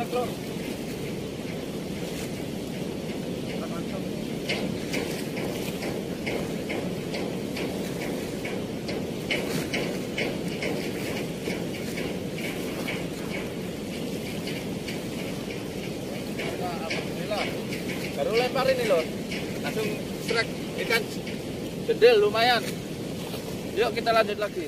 Lor. Alhamdulillah. Baru lempar ini loh. Langsung strike ikan jedel lumayan. Yuk kita lanjut lagi.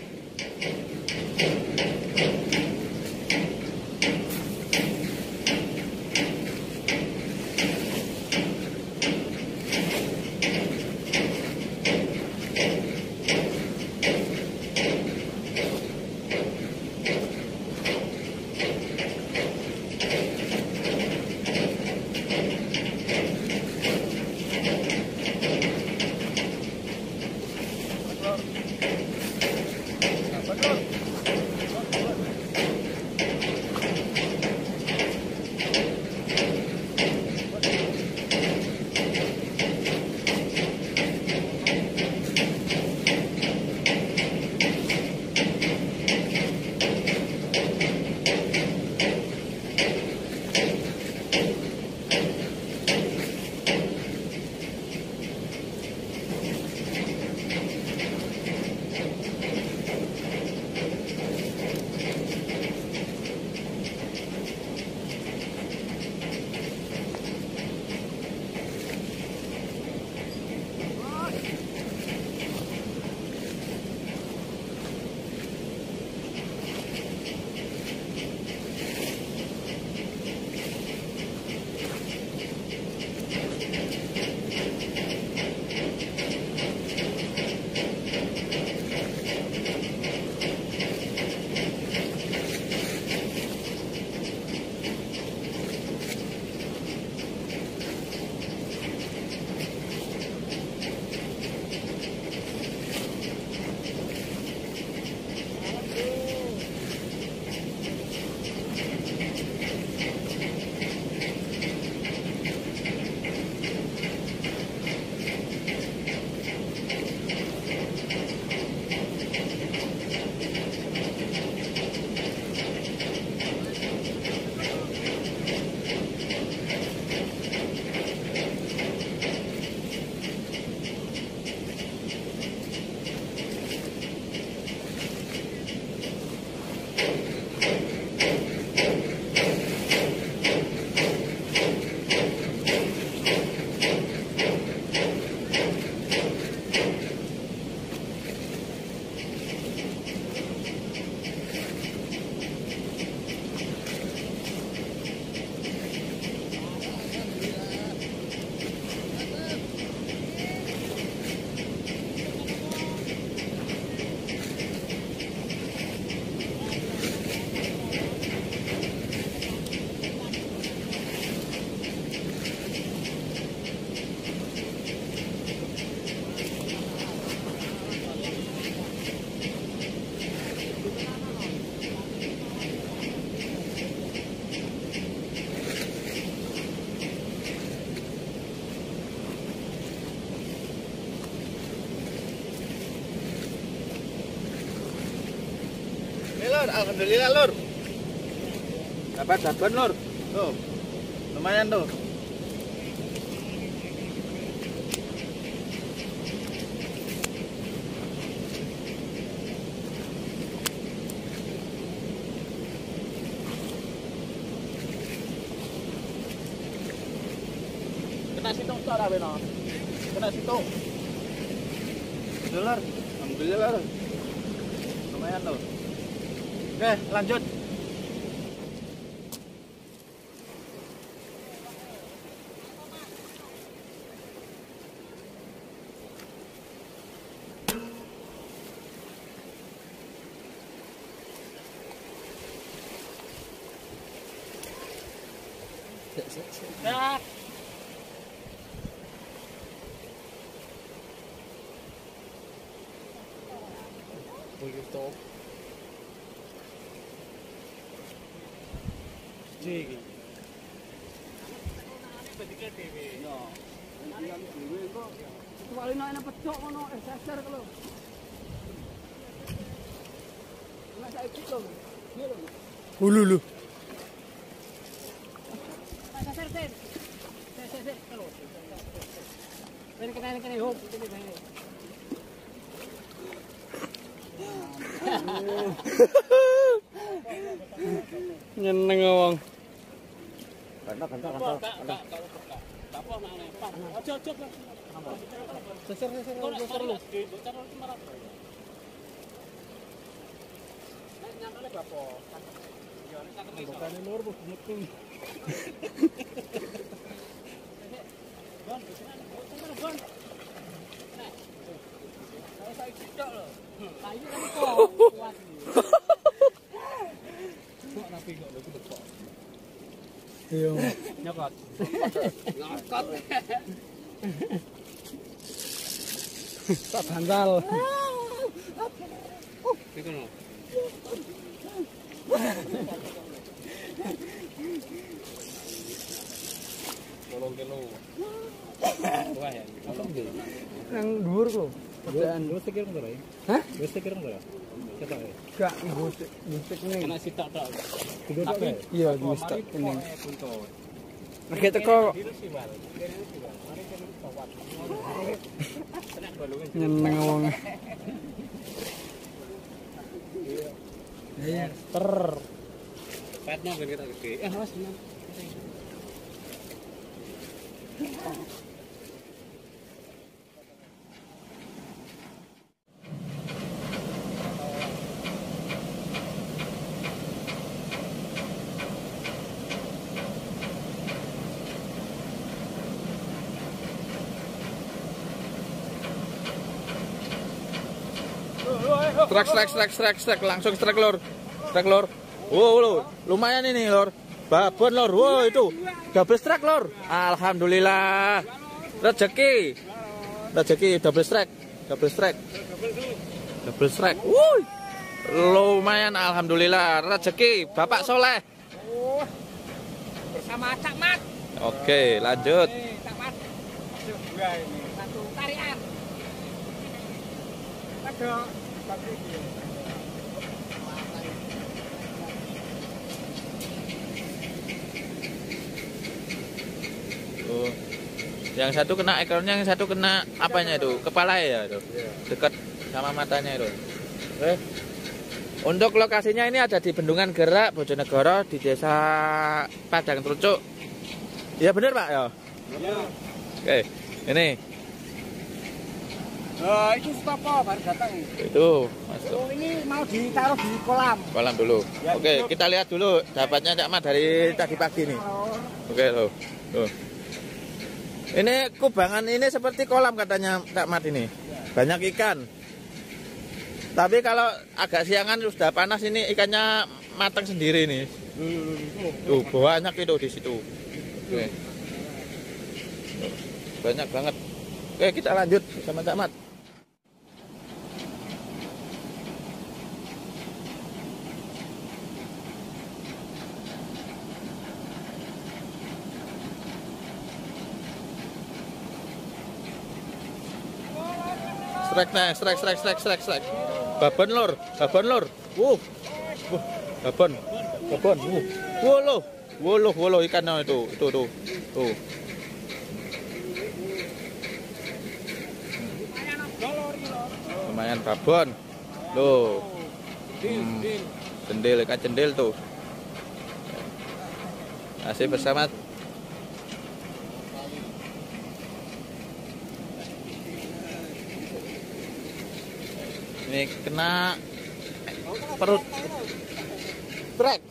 Lur, alhamdulillah Lur. Dapat sabun Lur. Tuh. Lumayan tuh. Kena situng suara beno. Kena situng. Lur, alhamdulillah Lur. Lumayan Lur. Oke, lanjut. Siap. Stop. Jadi. Hulu. Nyeneng wong. Iya. Nyokot. Nyokot. Tak bantal. Iku no. Tolong kilo. Wah ya, tolong kilo. Yang dhuwur kok. Kerjaan lu sekir ngono ya? Hah? Wis sekir ngono ya? Ketok ya? Gak, ngusik ini. Kena sitok tok. Iya, ngusik ini. Lagi teko. Nyeneng wong. Iya, ter. Petnya ben kita gede. Awas tenan. Strike langsung strike lor. Wow, lumayan ini lor. Babon lor. Wow, itu double strike lor. Alhamdulillah. Rezeki double strike. Wuh. Lumayan alhamdulillah. Rezeki Bapak Soleh. Bersama Cak Mat. Oke, lanjut. Cak Mat. Satu tarian. Ada Oh. Yang satu kena ekornya, yang satu kena apanya itu? Kepala ya itu. Dekat sama matanya itu. Untuk lokasinya ini ada di Bendungan Gerak, Bojonegoro, di Desa Padang Trucuk. Ya benar Pak ya? Iya. Oke, ini. Itu stop baru datang. Itu masuk. Ini mau ditaruh di kolam. Kolam dulu. Ya, Oke, itu. kita lihat dulu dapatnya Cak Mat dari tadi pagi nih. Oke loh. Tuh. Ini kubangan ini seperti kolam katanya Cak Mat ini. Banyak ikan. Tapi kalau agak siangan sudah panas ini ikannya matang sendiri nih. Tuh banyak itu di situ. Oke. Banyak banget. Oke, kita lanjut sama Cak Mat. Strike. Babon lor. Babon. Woloh ikannya itu tuh. Lumayan babon. Loh. Ikan cendil tuh. Masih bersama ini kena perut. Strike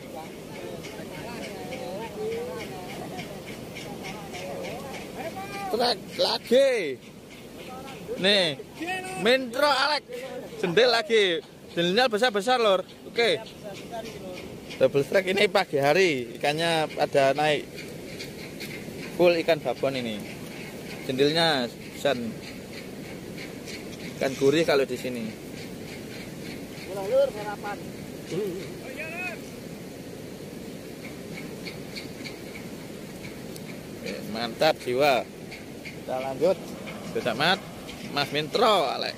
lagi. Nih, Mentro Alek. Jendel lagi. Jendelnya besar lor. Oke. Double strike ini pagi hari. Ikannya ada naik. Full ikan babon ini. Jendelnya besar. Ikan gurih kalau di sini. Lur sarapan. Oke, mantap jiwa. Kita lanjut. Cak Mat, Mas Mentro Alek.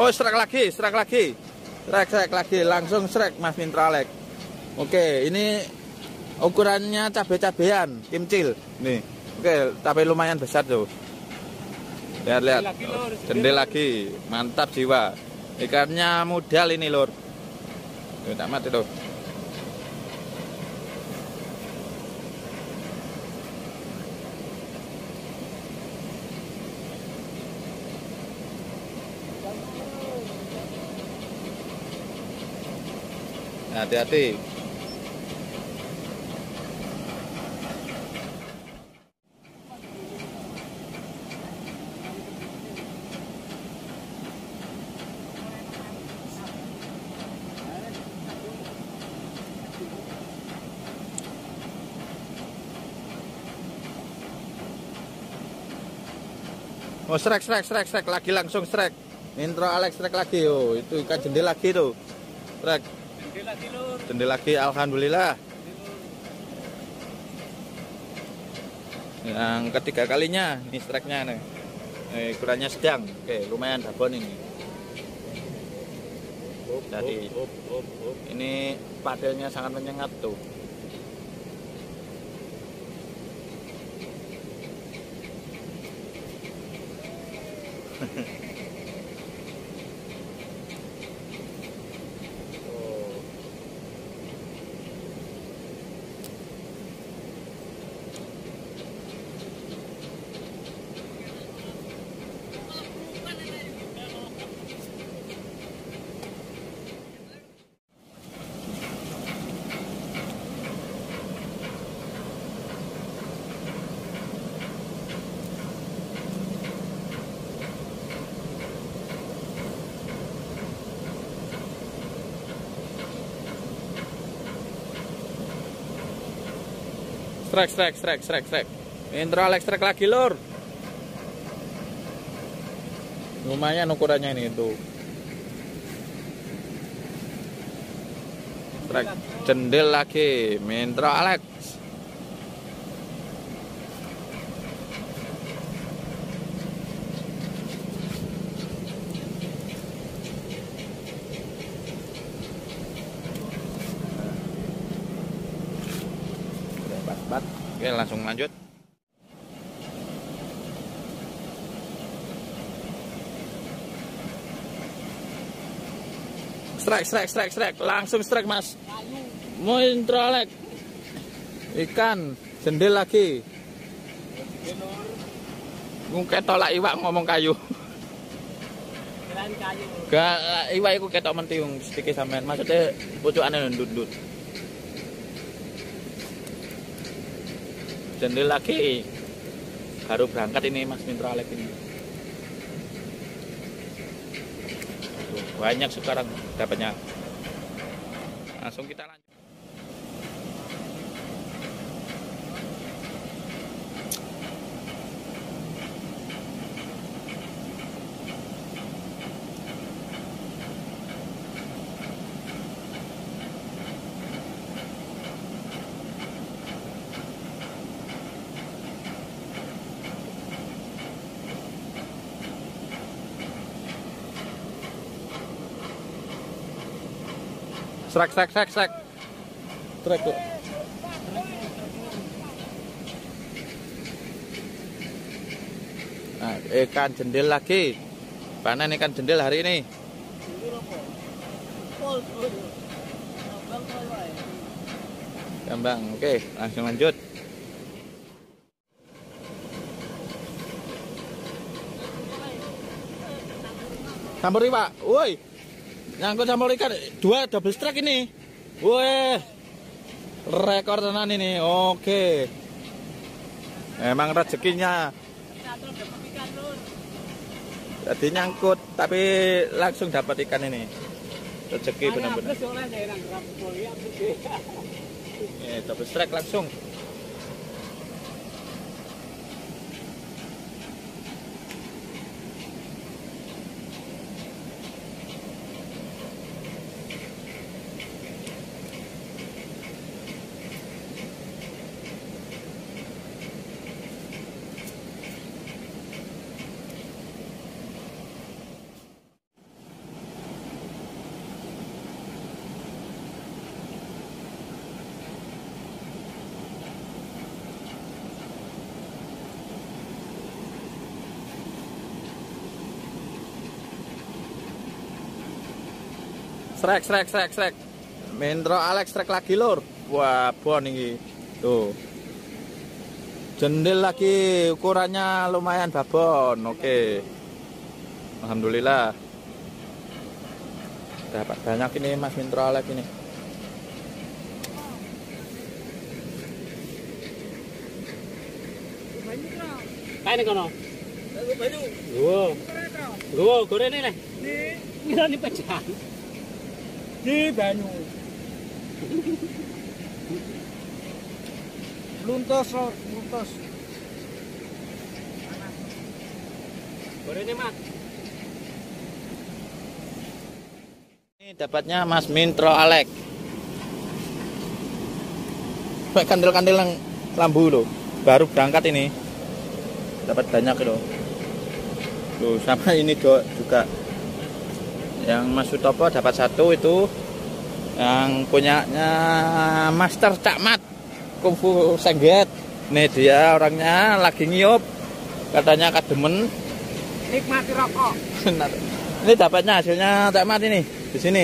Oh, strike lagi. Strike lagi, langsung strike Mas Mitra Alex. Oke, ini ukurannya cabai-cabean, kimcil. Nih. Oke, tapi lumayan besar tuh. Lihat. Jendel lagi, mantap jiwa. Ikannya modal ini, Lur. Tuh, tak mati tuh. Hati-hati. Oh, strike lagi, langsung strike. Intro Alex strike lagi. Oh, itu ikan jendel lagi tuh. Strike. Jendel lagi, alhamdulillah. Yang ketiga kalinya ini strike-nya nih. Ukurannya sedang. Oke, lumayan dabon ini. Jadi ini padelnya sangat menyengat tuh. Strike. Intro Alex strike lagi, Lur. Lumayan ukurannya ini tuh. Strike jendel lagi, Intro Alex. Oke, langsung lanjut. Strike. Langsung strike, Mas. Mau intro Alex. Ikan jendel lagi. Mungkin tolak iwak ngomong kayu. Gak iwak iku ketok mentiung sedikit sampean. Maksudnya pucukane ndut-ndut. Jendel lagi, baru berangkat ini Mas Mitra Alex ini. Banyak sekarang dapatnya. Langsung kita lanjut. Strike. Strike tuh. Nah, ikan jendel lagi. Panen ikan jendel hari ini. Gambang. Oke, langsung lanjut. Campur iwak. Woi. Nyangkut campur ikan, 2 double strike ini. Wih, rekor tenan ini. Oke, emang rezekinya. Jadi nyangkut tapi langsung dapat ikan ini. Rezeki benar-benar. Double strike langsung. Srek. Mentro Alex trek lagi lur. Wah, bon ini. Tuh. Jendel lagi ukurannya lumayan babon. Oke. Alhamdulillah. Dapat banyak ini Mas Mentro Alex ini. Kain kono. Banyu. Gua gorene nih. Ini ini pecah. Di banyu. Luntos. Gorene Mat. Ini dapatnya Mas Mentro Alex. Pakai kandel-kandel yang lambu loh. Baru berangkat ini. Dapat banyak loh. Tuh sama ini juga. Yang Mas Sutopo dapat satu itu. Yang punyanya Master Cak Mat Kungfu Sengget. Nih dia orangnya lagi ngiup. Katanya kademen. Nikmati rokok. Ini dapatnya hasilnya Cak Mat ini di sini.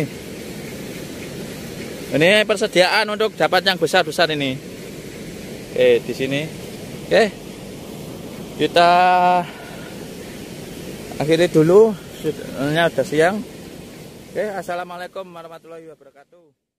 Ini persediaan untuk dapat yang besar-besar ini. Di sini. Oke. Kita akhiri dulu. Sudah siang. Assalamualaikum warahmatullahi wabarakatuh.